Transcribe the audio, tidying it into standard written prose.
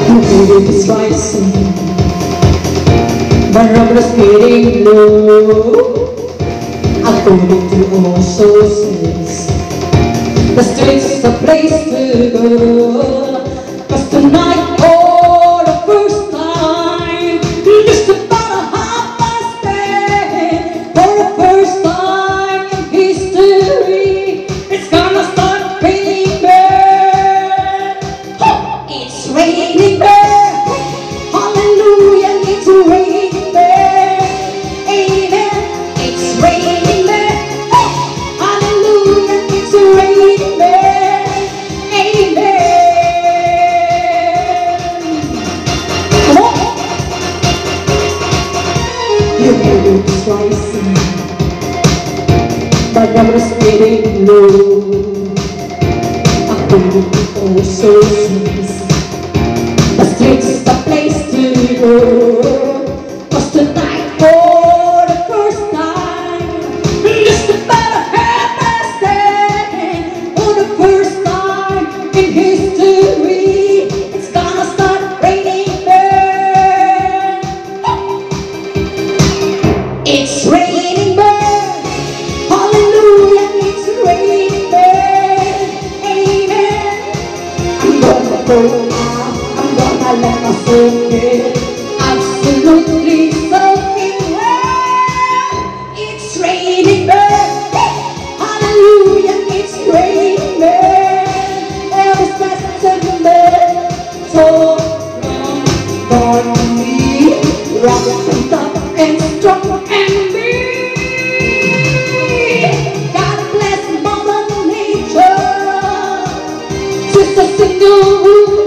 It's rising, my number's getting low. According to all sources, the streets is the place to go. 'Cause tonight, for the first time, just about 10:30, for the first time in history, it's gonna start raining there. It's raining there. Hallelujah, it's raining there. Amen. It's raining there. Hallelujah, it's raining there. Amen. Come on. You hear it's rising, but numbers getting low. According to all sources, the streets is the place to go. 'Cause tonight, for the first time, just about 10:30, for the first time in history, it's gonna start raining there. It's raining there. Hallelujah, it's raining there. Amen. I'm gonna go now. I'm gonna let my soul get absolutely soaking wet. It's raining there. Hallelujah, it's raining there. Every blessing there. So from me, rock and up and strong and me. God bless Mother Nature. Just a single